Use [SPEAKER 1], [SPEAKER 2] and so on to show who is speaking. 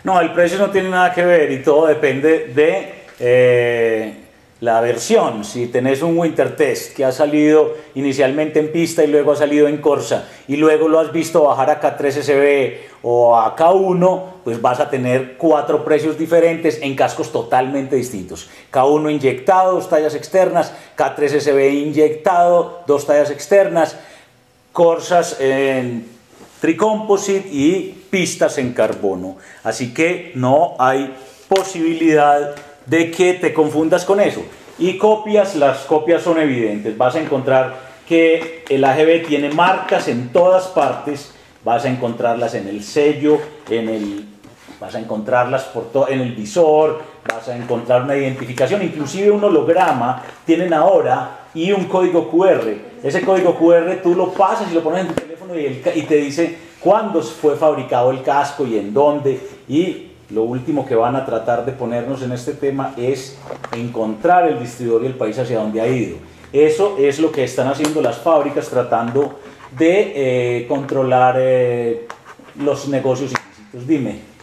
[SPEAKER 1] No, el precio no tiene nada que ver y todo depende de la versión. Si tenés un Winter Test que ha salido inicialmente en pista y luego ha salido en Corsa y luego lo has visto bajar a K3SB o a K1, pues vas a tener 4 precios diferentes en cascos totalmente distintos. K1 inyectado, 2 tallas externas, K3SB inyectado, 2 tallas externas, Corsas en tricomposite y pistas en carbono. Así que no hay posibilidad de que te confundas con eso. Y copias, las copias son evidentes. Vas a encontrar que el AGV tiene marcas en todas partes. Vas a encontrarlas en el sello, vas a encontrarlas en el visor, vas a encontrar una identificación, inclusive un holograma tienen ahora y un código QR. Ese código QR tú lo pasas y lo pones en tu teléfono y te dice cuándo fue fabricado el casco y en dónde. Y lo último que van a tratar de ponernos en este tema es encontrar el distribuidor y el país hacia donde ha ido. Eso es lo que están haciendo las fábricas tratando de controlar los negocios ilícitos. Dime.